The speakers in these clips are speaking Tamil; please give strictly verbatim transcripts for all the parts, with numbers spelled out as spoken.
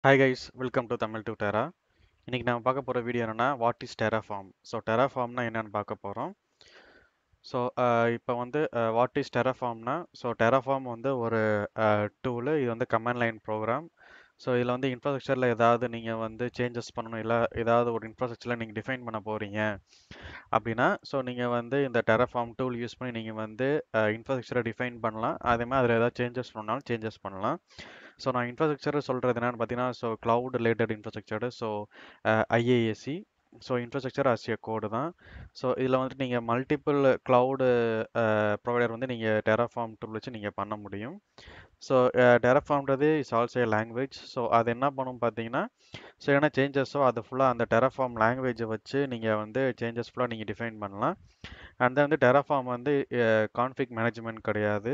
Hi guys, welcome to Tamil to Terra. இன்னைக்கு நம்ம பார்க்க போற வீடியோ என்னன்னா வாட் இஸ் Terraform. ஸோ Terraformனா என்னன்னு பார்க்க போறோம். ஸோ இப்போ வந்து வாட் இஸ் Terraformனா ஸோ Terraform வந்து ஒரு டூலு. இது வந்து கமாண்ட் லைன் ப்ரோக்ராம். ஸோ இதில் வந்து இன்ஃப்ராஸ்ட்ரக்சரில் ஏதாவது நீங்கள் வந்து சேஞ்சஸ் பண்ணணும், இல்லை ஏதாவது ஒரு இன்ஃப்ராஸ்ட்ரக்சரில் நீங்கள் டிஃபைன் பண்ண போகிறீங்க அப்படின்னா ஸோ நீங்கள் வந்து இந்த Terraform டூல் யூஸ் பண்ணி நீங்கள் வந்து இன்ஃப்ராஸ்ட்ரக்சரை டிஃபைன் பண்ணலாம். அதே மாதிரி அதில் ஏதாவது சேஞ்சஸ் பண்ணாலும் சேஞ்சஸ் பண்ணலாம். ஸோ நான் இன்ஃப்ராஸ்ட்ரக்சர் சொல்கிறது என்னன்னு பார்த்தீங்கன்னா so cloud related infrastructure. So IASC. So infrastructure as a code தான். ஸோ இதில் வந்துட்டு நீங்கள் மல்டிபிள் க்ளவுடு ப்ரொவைடர் வந்து நீங்கள் டெராஃபார்ம் டூல் வச்சு நீங்கள் பண்ண முடியும். ஸோ டெராஃபார்ம்ன்றது is also a language. So அது என்ன பண்ணும் பார்த்தீங்கன்னா ஸோ என்ன சேஞ்சஸோ அது ஃபுல்லாக அந்த டெராஃபார்ம் லாங்குவேஜை வச்சு நீங்கள் வந்து சேஞ்சஸ் ஃபுல்லாக நீங்கள் டிஃபைன் பண்ணலாம். அண்ட் தென் வந்து டெராஃபார்ம் வந்து கான்ஃபிக் மேனேஜ்மெண்ட் கிடையாது.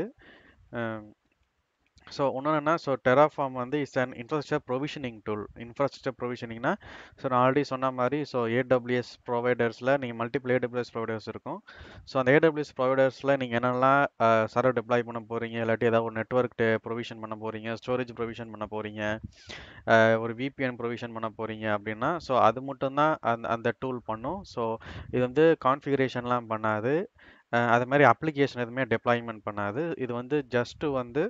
ஸோ இன்னொன்று என்ன, ஸோ டெராஃபார்ம் வந்து is an infrastructure provisioning tool. Infrastructure ப்ரொவிஷனிங்னா ஸோ நான் ஆல்ரெடி சொன்ன மாதிரி ஸோ ஏடபிள்யூஎஸ் ப்ரொவைடர்ஸில் நீங்கள் மல்டிபிள் ஏடபிள்யூஎஸ் ப்ரொவைடர்ஸ் இருக்கும். ஸோ அந்த ஏடபிள்யூஎஸ் ப்ரொவைடர்ஸில் நீங்கள் என்னெல்லாம் சர்வர் டிப்ளாய் பண்ண போகிறீங்க, இல்லாட்டி ஏதாவது ஒரு நெட்ஒர்க் ப்ரொவிஷன் பண்ண போகிறீங்க, ஸ்டோரேஜ் ப்ரொவிஷன் பண்ண போகிறீங்க, ஒரு விபிஎன் ப்ரொவிஷன் பண்ண போகிறீங்க அப்படின்னா ஸோ அது மட்டும்தான் அந்த அந்த டூல் பண்ணும். ஸோ இது வந்து கான்ஃபிகரேஷன்லாம் பண்ணாது. அது மாதிரி அப்ளிகேஷன் எதுவுமே டெப்ளாய்மெண்ட் பண்ணாது. இது வந்து ஜஸ்ட்டு வந்து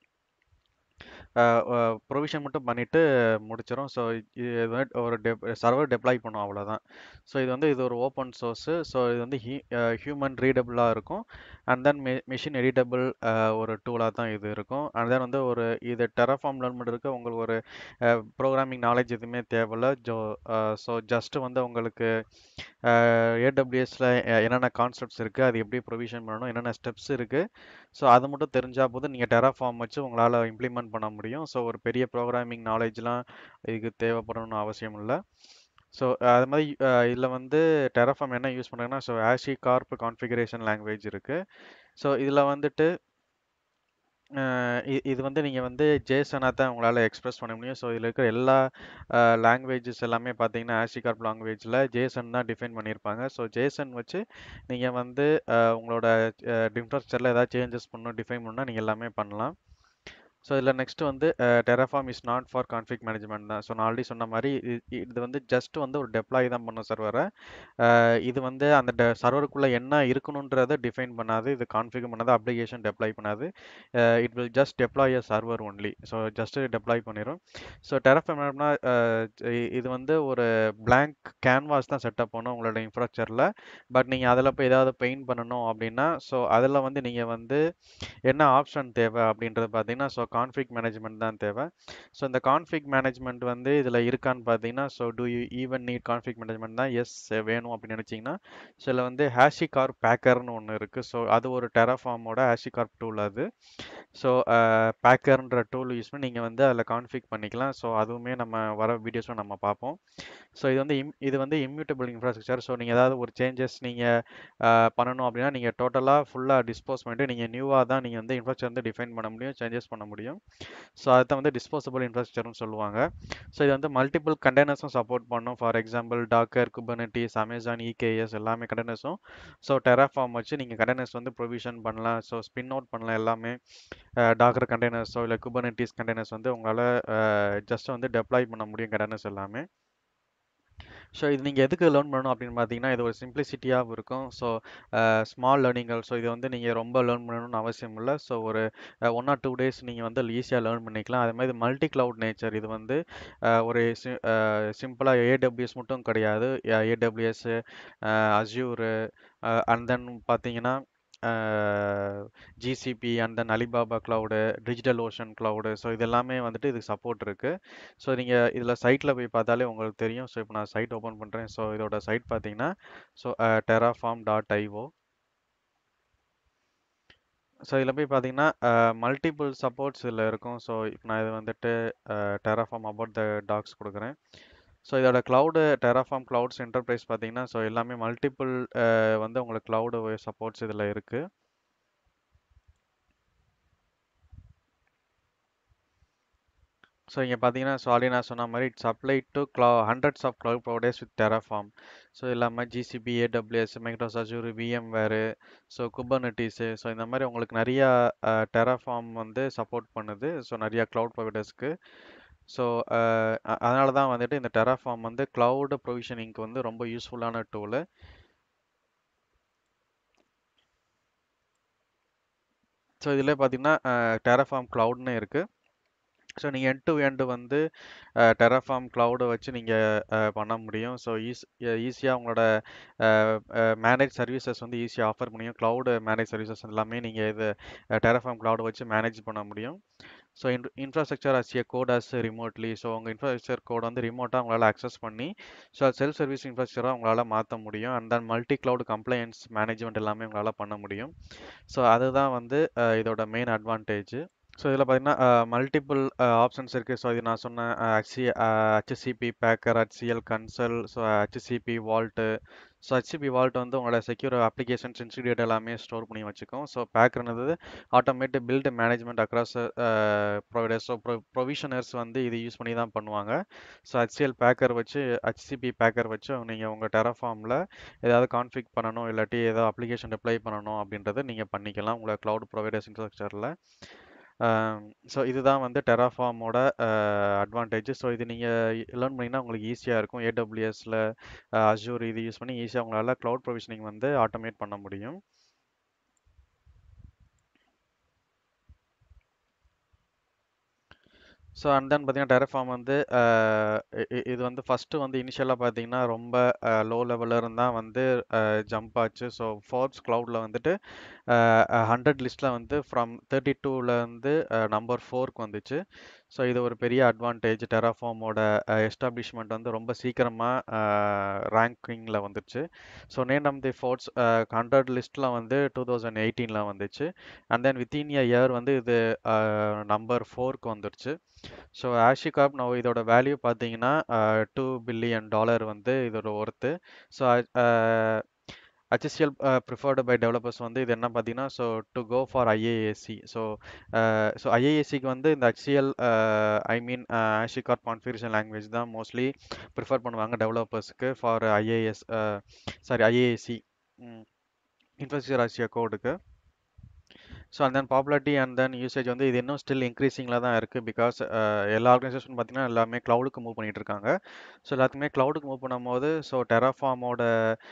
ப்ரொவிஷன் மட்டும் பண்ணிவிட்டு முடிச்சிடும். ஸோ இது வந்து ஒரு டெப் சர்வர் டெப்ளாய் பண்ணும், அவ்வளோதான். ஸோ இது வந்து இது ஒரு ஓப்பன் சோர்ஸு. ஸோ இது வந்து ஹீ ஹியூமன் ரீடபுளாக இருக்கும். அண்ட் தென் மெ மிஷின் எடிட்டபிள் ஒரு டூலாக தான் இது இருக்கும். அண்ட் தென் வந்து ஒரு இது டெராஃபார்ம் லேர்ன் பண்ணுறதுக்கு உங்களுக்கு ஒரு ப்ரோக்ராமிங் நாலேஜ் எதுவுமே தேவையில்ல. ஜோ ஸோ ஜஸ்ட்டு வந்து உங்களுக்கு ஏடபிள்யூஎஸ்ல என்னென்ன கான்செப்ட்ஸ் இருக்குது, அது எப்படி ப்ரொவிஷன் பண்ணணும், என்னென்ன ஸ்டெப்ஸ் இருக்குது, ஸோ அது மட்டும் தெரிஞ்சால் போதும் நீங்கள் டெராஃபார்ம் வச்சு உங்களால் இம்ப்ளிமெண்ட் பண்ண முடியும். ஸோ ஒரு பெரிய ப்ரோக்ராமிங் நாலேஜ்லாம் இதுக்கு தேவைப்படணும்னு அவசியம் இல்லை. ஸோ அது மாதிரி இதில் வந்து டெராஃபார்ம் என்ன யூஸ் பண்ணுறாங்கன்னா so HashiCorp configuration language இருக்குது. ஸோ இதில் வந்துட்டு இது வந்து நீங்கள் வந்து ஜேசனாக தான் உங்களால் எக்ஸ்பிரஸ் பண்ண முடியும். ஸோ இதில் இருக்கிற எல்லா லாங்குவேஜஸ் எல்லாமே பார்த்தீங்கன்னா ஆஷிகார்ப் லாங்குவேஜில் ஜேசன் தான் டிஃபைன் பண்ணியிருப்பாங்க. ஸோ ஜேசன் வச்சு நீங்கள் வந்து உங்களோட இன்ஃப்ராஸ்ட்ரக்சரில் ஏதாவது சேஞ்சஸ் பண்ணணும், டிஃபைன் பண்ணால் நீங்கள் எல்லாமே பண்ணலாம். ஸோ இதில் நெக்ஸ்ட் வந்து Terraform is not for config management தான். ஸோ நான் ஆல்ரெடி சொன்ன மாதிரி இது வந்து ஜஸ்ட் வந்து ஒரு டெப்ளாய் தான் பண்ணும் சர்வரை. இது வந்து அந்த டெ சர்வருக்குள்ளே என்ன இருக்கணுன்றதை டிஃபைன் பண்ணாது, இது கான்ஃபிக் பண்ணாது, அப்ளிகேஷன் டெப்ளாய் பண்ணாது. It will just deploy a server only. So just deploy பண்ணிடும். ஸோ டெராஃபார்ம் என்னன்னா இது வந்து ஒரு பிளாங்க் கேன்வாஸ் தான் செட்டப் பண்ணும் உங்களோட இன்ஃப்ராஸ்ட்ரக்சரில். பட் நீங்கள் அதில் போய் ஏதாவது பெயிண்ட் பண்ணணும் அப்படின்னா ஸோ அதில் வந்து நீங்கள் வந்து என்ன ஆப்ஷன் தேவை அப்படின்றது பார்த்தீங்கன்னா ஸோ கான்ஃபிக் மேனேஜ்மெண்ட் தான் தேவை. ஸோ இந்த கான்ஃபிக் மேனேஜ்மெண்ட் வந்து இதில் இருக்கான்னு பார்த்தீங்கன்னா so do you even need config management தான் எஸ் வேணும் அப்படின்னு நினச்சிங்கன்னா ஸோ இதில் வந்து ஹேஷிகார்ப் பேக்கர்னு ஒன்று இருக்குது. ஸோ அது ஒரு டெராஃபார்மோட ஹேஷிகார்ப் டூல் அது. ஸோ பேக்கர்ன்ற டூல் யூஸ் பண்ணி நீங்கள் வந்து அதில் கான்ஃபிக் பண்ணிக்கலாம். ஸோ அதுவுமே நம்ம வர வீடியோஸும் நம்ம பார்ப்போம். ஸோ இது வந்து இம் இது வந்து இம்யூட்டபிள் இன்ஃப்ராஸ்ட்ரக்சர். ஸோ நீங்கள் ஏதாவது ஒரு சேஞ்சஸ் நீங்கள் பண்ணணும் அப்படின்னா நீங்கள் டோட்டலாக ஃபுல்லாக டிஸ்போஸ் பண்ணிட்டு நீங்கள் நியூவாக தான் நீங்கள் வந்து இன்ஃப்ராஸ்ட்ரக்சர் வந்து டிஃபைன் பண்ண முடியும், சேஞ்சஸ் பண்ண முடியும். ஸோ அதை வந்து டிஸ்போசபிள் இன்ஃப்ராஸ்ட்ரக்சர்னு சொல்லுவாங்க. ஸோ இது வந்து மல்டிபிள் கண்டெய்னர்ஸும் சப்போர்ட் பண்ணும். For example Docker, Kubernetes, Amazon, EKS எல்லாமே கண்டெய்னர்ஸும். ஸோ டெராஃபார்ம் வச்சு நீங்கள் கண்டெய்னர்ஸ் வந்து ப்ரொவிஷன் பண்ணலாம். ஸோ ஸ்பின் அவுட் பண்ணலாம் எல்லாமே. டாக்கர் கண்டெய்னர்ஸோ இல்லை குபர்னெட்டிஸ் கண்டெய்னர்ஸ் வந்து உங்களால் ஜஸ்ட் வந்து டெப்ளாய் பண்ண முடியும் கண்டெய்னர்ஸ் எல்லாமே. ஸோ இது நீங்கள் எதுக்கு லேர்ன் பண்ணணும் அப்படின்னு பார்த்தீங்கன்னா இது ஒரு சிம்பிளிசிட்டியாகவும் இருக்கும். So small லேர்னிங்கள். ஸோ இது வந்து நீங்கள் ரொம்ப லேர்ன் பண்ணணும்னு அவசியம் இல்லை. ஸோ ஒரு ஒன் ஆர் டூ டேஸ் நீங்கள் வந்து ஈஸியாக லேர்ன் பண்ணிக்கலாம். அதே மாதிரி மல்டி கிளவுட் நேச்சர். இது வந்து ஒரு சி சிம்பிளாக ஏடபிள்யூஎஸ் மட்டும் கிடையாது. ஏடபிள்யூஎஸ், அஸ்யூரு, அண்ட் தென் பார்த்தீங்கன்னா GCP, and then Alibaba cloud, Digital Ocean cloud. So இது எல்லாமே வந்துட்டு இதுக்கு சப்போர்ட் இருக்குது. ஸோ நீங்கள் இதில் சைட்டில் போய் பார்த்தாலே உங்களுக்கு தெரியும். ஸோ இப்போ நான் சைட் ஓப்பன் பண்ணுறேன். ஸோ இதோட சைட் பார்த்தீங்கன்னா so Terraform dot IO. So இதில் போய் பார்த்தீங்கன்னா மல்டிபிள் சப்போர்ட்ஸ் இதில் இருக்கும். ஸோ இப்போ நான் இது வந்துட்டு டெராஃபார்ம் அபவுட் த டாக்ஸ் கொடுக்குறேன். ஸோ இதோட க்ளவுடு டெராஃபார்ம் க்ளவுட்ஸ் என்டர்பிரைஸ் பார்த்தீங்கன்னா ஸோ எல்லாமே மல்டிபிள் வந்து உங்களுக்கு க்ளவுடு சப்போர்ட்ஸ் இதில் இருக்குது. ஸோ இங்கே பார்த்தீங்கன்னா ஸோ ஆல்ரெடி நான் சொன்ன மாதிரி it's apply to cloud hundreds of cloud providers with Terraform. So இல்லாமல் GCP, AWS, Microsoft Azure, VMware, so Kubernetes, so இந்த மாதிரி உங்களுக்கு நிறையா டெராஃபார்ம் வந்து சப்போர்ட் பண்ணுது. ஸோ நிறையா க்ளவுட் ப்ரொவைடர்ஸ்க்கு. ஸோ அதனால தான் வந்துட்டு இந்த டெராஃபார்ம் வந்து கிளவுட் ப்ரொவிஷனிங்க்கு வந்து ரொம்ப யூஸ்ஃபுல்லான டூலு. ஸோ இதில் பார்த்தீங்கன்னா டெராஃபார்ம் கிளவுட்னு இருக்குது. ஸோ நீங்கள் எண்ட் டு எண்ட் வந்து டெராஃபார்ம் கிளவுடை வச்சு நீங்கள் பண்ண முடியும். ஸோ ஈஸ் ஈஸியாக உங்களோட மேனேஜ் சர்வீசஸ் வந்து ஈஸியாக ஆஃபர் முடியும். க்ளவுடு மேனேஜ் சர்வீசஸ் எல்லாமே நீங்கள் இது டெராஃபார்ம் கிளவுடை வச்சு மேனேஜ் பண்ண முடியும். So in infrastructure as a code as remotely. So உங்கள் இன்ஃப்ராஸ்ட்ரக்சர் கோட் வந்து ரிமோட்டாக உங்களால் அக்சஸ் பண்ணி ஸோ செல்ஃப் சர்வீஸ் இன்ஃப்ராஸ்ட்ரக்சராக உங்களால் மாற்ற முடியும். And then multi cloud compliance management எல்லாமே உங்களால் பண்ண முடியும். ஸோ அதுதான் வந்து இதோட மெயின் அட்வான்டேஜ். ஸோ இதில் பார்த்தீங்கன்னா மல்டிபிள் ஆப்ஷன்ஸ் இருக்குது. ஸோ இது நான் சொன்னேன் HC HCCP Packer, HCL Consul, so HCCP vault. So HCP vault வந்து உங்களோட செக்யூர் அப்ளிகேஷன்ஸ் இன்ஸ்டிடியூட் எல்லாமே ஸ்டோர் பண்ணி வச்சுக்கும். ஸோ பேக்கர்னது automatic build management across providers. So pro provisioners வந்து இது யூஸ் பண்ணி தான் பண்ணுவாங்க. ஸோ ஹச்சிஎல் பேக்கர் வச்சு ஹச்சிசிபி பேக்கர் வச்சு நீங்கள் உங்கள் டெராஃபார்மில் ஏதாவது கான்ஃபிக் பண்ணணும், இல்லாட்டி ஏதாவது அப்ளிகேஷன் டிப்ளை பண்ணணும் அப்படின்றத நீங்கள் பண்ணிக்கலாம் உங்களை க்ளவுட் ப்ரொவைடர்ஸ் இன்ஃப்ராஸ்ட்ரக்சரில். ஸோ இதுதான் வந்து டெராஃபார்மோட அட்வான்டேஜ். ஸோ இது நீங்கள் லேர்ன் பண்ணிங்கன்னா உங்களுக்கு ஈஸியாக இருக்கும். ஏடபிள்யூஎஸில் அஜூர் இது யூஸ் பண்ணி ஈஸியாக உங்களால் க்ளவுட் ப்ரொவிஷனிங் வந்து ஆட்டோமேட் பண்ண முடியும். ஸோ அண்ட் தென் பார்த்தீங்கன்னா டெராஃபார்ம் வந்து இது வந்து ஃபஸ்ட்டு வந்து இனிஷியலாக பார்த்தீங்கன்னா ரொம்ப லோ லெவலில் இருந்தால் வந்து ஜம்ப் ஆச்சு. ஸோ ஃபோர்ப்ஸ் க்ளவுடில் வந்துட்டு ஹண்ட்ரட் லிஸ்ட்டில் வந்து ஃப்ரம் தேர்ட்டி டூலேருந்து நம்பர் ஃபோருக்கு வந்துச்சு. ஸோ இது ஒரு பெரிய அட்வான்டேஜ். டெராஃபார்மோட எஸ்டாப்ளிஷ்மெண்ட் வந்து ரொம்ப சீக்கிரமாக ரேங்கிங்கில் வந்துச்சு. So name of the Forbes hundred லிஸ்ட்டில் வந்து டூ தௌசண்ட் எயிட்டீனில் வந்துச்சு. And then within a year வந்து இது நம்பர் ஃபோருக்கு வந்துருச்சு. ஸோ ஆஷிகாப் நான் இதோட வேல்யூ பார்த்தீங்கன்னா டூ பில்லியன் டாலர் வந்து இதோட worth. So HCL preferred by developers வந்து இது என்ன பார்த்தீங்கன்னா so to go for IAAC. So so ஐஏஏசிக்கு வந்து இந்த HCL I mean HashiCorp configuration language தான் மோஸ்ட்லி ப்ரிஃபர் பண்ணுவாங்க டெவலப்பர்ஸ்க்கு for IAS sorry IAAC infrastructure as a கோடுக்கு. So and then popularity and then usage வந்து இது இன்னும் ஸ்டில் இன்க்ரீசிங்கில் தான் இருக்குது. பிகாஸ் எல்லா ஆர்கனைசேஷன் பார்த்தீங்கன்னா எல்லாமே க்ளவுடுக்கு மூவ் பண்ணிகிட்டு இருக்காங்க. ஸோ எல்லாத்துக்குமே க்ளவுடுக்கு மூவ் பண்ணும்போது ஸோ டெராஃபார்மோட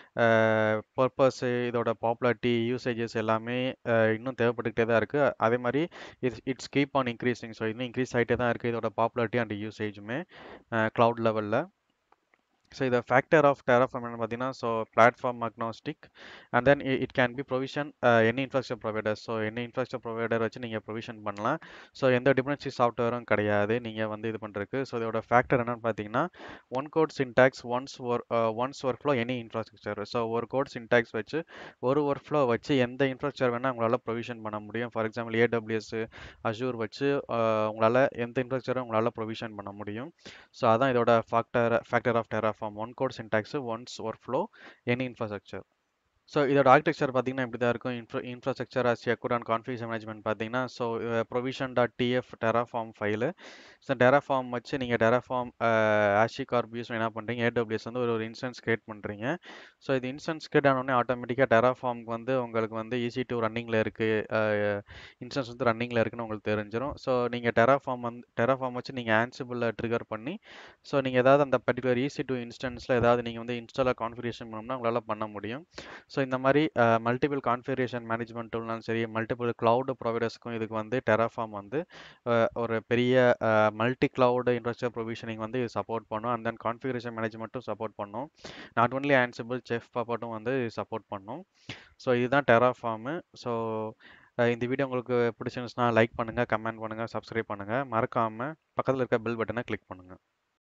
பர்பஸு, இதோட பாப்புலாரிட்டி, யூசேஜஸ் எல்லாமே இன்னும் தேவைப்பட்டுக்கிட்டே தான் இருக்குது. அதே மாதிரி it's it's keep on increasing. So இன்னும் இன்க்ரீஸ் ஆகிட்டே தான் இருக்குது இதோட பாப்புலாரிட்டி அண்ட் யூசேஜுமே க்ளவுட் லெவலில். ஸோ இதை ஃபேக்டர் ஆஃப் டெராஃபார்ம் என்ன பார்த்தீங்கன்னா so platform agnostic and then it can be provision any infrastructure provider. So any infrastructure provider வச்சு நீங்கள் ப்ரொவிஷன் பண்ணலாம். ஸோ எந்த டிபெண்டன்சி சாஃப்ட்வேரும் கிடையாது நீங்கள் வந்து இது பண்ணுறதுக்கு. ஸோ இதோட ஃபேக்டர் என்னன்னு பார்த்தீங்கன்னா one code syntax once or once work flow any infrastructure. So ஒரு கோட் சின்டாக்ஸ் வச்சு ஒரு ஒர்க் ஃப்ளோ வச்சு எந்த இன்ஃப்ராஸ்ட்ரக்சர் வேணால் உங்களால் ப்ரொவிஷன் பண்ண முடியும். ஃபார் எக்ஸாம்பிள் ஏடபிள்யூஎஸ் அஜூர் வச்சு உங்களால் எந்த இன்ஃப்ராஸ்ட்ரக்சரும் உங்களால் ப்ரொவிஷன் பண்ண முடியும். ஸோ அதான் இதோட factor factor of Terraform. One code syntax once work flow any infrastructure. So இதோட ஆர்கிடெக்சர் பார்த்தீங்கன்னா இப்படி தான் இருக்கும். Infra infrastructure as a code and configuration management பார்த்தீங்கன்னா so provision dot TF Terraform file. So Terraform வச்சு நீங்கள் டெராஃபார்ம் ஆஷிகார்ப் யூஸ் என்ன பண்ணுறீங்க, ஏடபிள்யூஎஸ் வந்து ஒரு ஒரு இன்ஸ்டன்ஸ் கிரியேட் பண்ணுறீங்க. ஸோ இது இன்ஸ்டன்ஸ் கிரியேட் ஆனோடனே ஆட்டோமேட்டிக்காக டெராஃபார்ம்க்கு வந்து உங்களுக்கு வந்து ஈஸி டூ ரன்னிங்கில் இருக்குது, இன்ஸ்டன்ஸ் வந்து ரன்னிங்கில் இருக்குன்னு உங்களுக்கு தெரிஞ்சிடும். ஸோ நீங்கள் டெராஃபார்ம் வந்து டெராஃபார்ம் வச்சு நீங்கள் ஆன்சிபிளில் ட்ரிகர் பண்ணி ஸோ நீங்கள் ஏதாவது அந்த பர்டிகுலர் ஈஸி டூ இன்ஸ்டன்ஸில் ஏதாவது நீங்கள் வந்து இன்ஸ்டாலாக கான்ஃபிகரேஷன் பண்ணணும்னா உங்களால் பண்ண முடியும். ஸோ இந்த மாதிரி மல்டிபிள் கான்ஃபிகரேஷன் மேனேஜ்மெண்ட் டூல்னாலும் சரி, மல்டிபிள் க்ளவுட் ப்ரொவைடர்ஸ்க்கும் இதுக்கு வந்து டெராஃபார்ம் வந்து ஒரு பெரிய மல்டி க்ளவுட் இன்ஃப்ராஸ்ட்ரக்சர் ப்ரொவிஷனிங் வந்து இது சப்போர்ட் பண்ணும். அண்ட் தென் கான்ஃபிகரேஷன் மேனேஜ்மெண்ட்டும் சப்போர்ட் பண்ணும். நாட் ஒன்லி ஆன்சிபிள், செஃப் பாப்பாட்டும் வந்து சப்போர்ட் பண்ணும். ஸோ இதுதான் டெராஃபார்மு. ஸோ இந்த வீடியோ உங்களுக்கு பிடிச்சிருந்துச்சுன்னா லைக் பண்ணுங்கள், கமெண்ட் பண்ணுங்கள், சப்ஸ்கிரைப் பண்ணுங்கள். மறக்காமல் பக்கத்தில் இருக்க பெல் பட்டனை கிளிக் பண்ணுங்கள்.